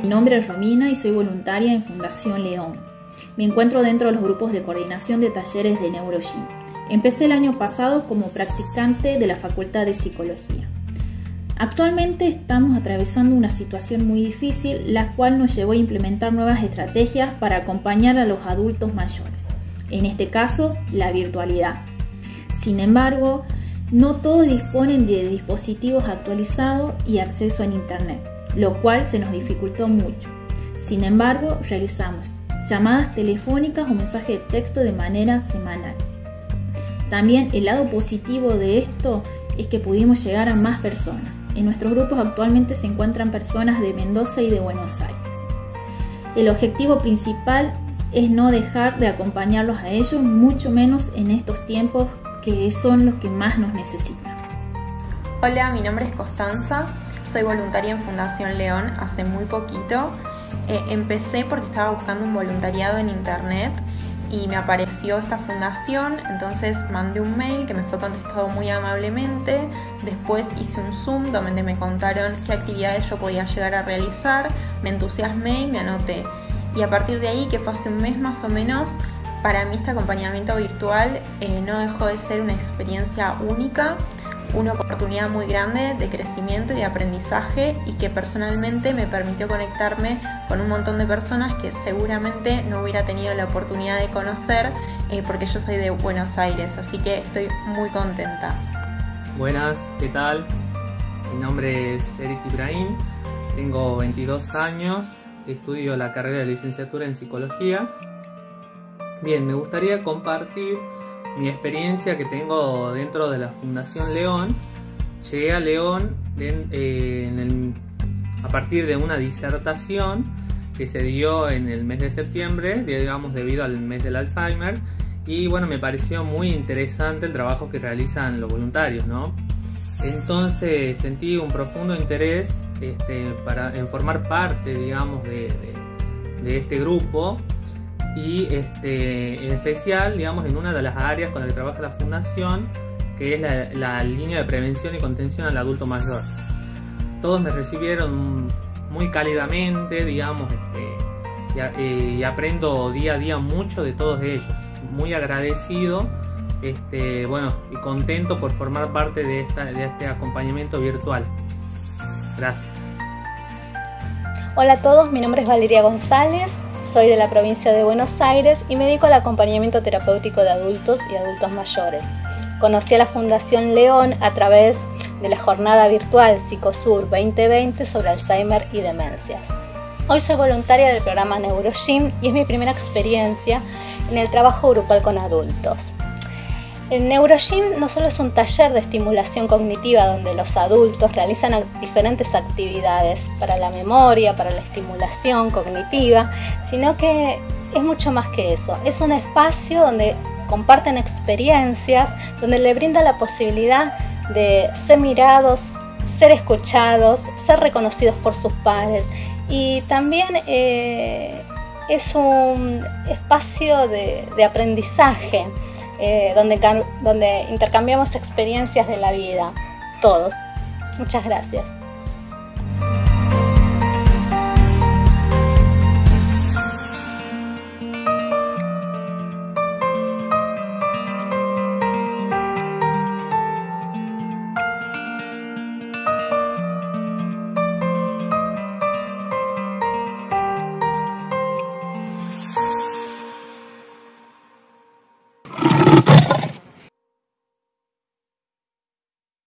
Mi nombre es Romina y soy voluntaria en Fundación León. Me encuentro dentro de los grupos de coordinación de talleres de NeuroGym. Empecé el año pasado como practicante de la Facultad de Psicología. Actualmente estamos atravesando una situación muy difícil, la cual nos llevó a implementar nuevas estrategias para acompañar a los adultos mayores, en este caso la virtualidad. Sin embargo, no todos disponen de dispositivos actualizados y acceso a Internet, lo cual se nos dificultó mucho. Sin embargo, realizamos llamadas telefónicas o mensajes de texto de manera semanal. También el lado positivo de esto es que pudimos llegar a más personas. En nuestros grupos actualmente se encuentran personas de Mendoza y de Buenos Aires. El objetivo principal es no dejar de acompañarlos a ellos, mucho menos en estos tiempos que son los que más nos necesitan. Hola, mi nombre es Constanza, soy voluntaria en Fundación León hace muy poquito. Empecé porque estaba buscando un voluntariado en internet y me apareció esta fundación, entonces mandé un mail que me fue contestado muy amablemente. Después hice un Zoom donde me contaron qué actividades yo podía llegar a realizar, me entusiasmé y me anoté. Y a partir de ahí, que fue hace un mes más o menos, para mí este acompañamiento virtual no dejó de ser una experiencia única, una oportunidad muy grande de crecimiento y de aprendizaje, y que personalmente me permitió conectarme con un montón de personas que seguramente no hubiera tenido la oportunidad de conocer porque yo soy de Buenos Aires, así que estoy muy contenta. Buenas, ¿qué tal? Mi nombre es Eric Ibrahim, tengo 22 años, estudio la carrera de licenciatura en Psicología. Bien, me gustaría compartir mi experiencia que tengo dentro de la Fundación León. Llegué a León a partir de una disertación que se dio en el mes de septiembre, digamos debido al mes del Alzheimer, y bueno, me pareció muy interesante el trabajo que realizan los voluntarios, ¿no? Entonces sentí un profundo interés en formar parte, digamos, de este grupo. Y en especial, digamos, en una de las áreas con las que trabaja la Fundación, que es la línea de prevención y contención al adulto mayor. Todos me recibieron muy cálidamente, digamos, y aprendo día a día mucho de todos ellos. Muy agradecido, bueno, y contento por formar parte de este acompañamiento virtual. Gracias. Hola a todos, mi nombre es Valeria González, soy de la provincia de Buenos Aires y me dedico al acompañamiento terapéutico de adultos y adultos mayores. Conocí a la Fundación León a través de la jornada virtual Psicosur 2020 sobre Alzheimer y demencias. Hoy soy voluntaria del programa NeuroGym y es mi primera experiencia en el trabajo grupal con adultos. El NeuroGym no solo es un taller de estimulación cognitiva donde los adultos realizan diferentes actividades para la memoria, para la estimulación cognitiva, sino que es mucho más que eso. Es un espacio donde comparten experiencias, donde le brinda la posibilidad de ser mirados, ser escuchados, ser reconocidos por sus pares, y también es un espacio de aprendizaje, donde intercambiamos experiencias de la vida, todos. Muchas gracias.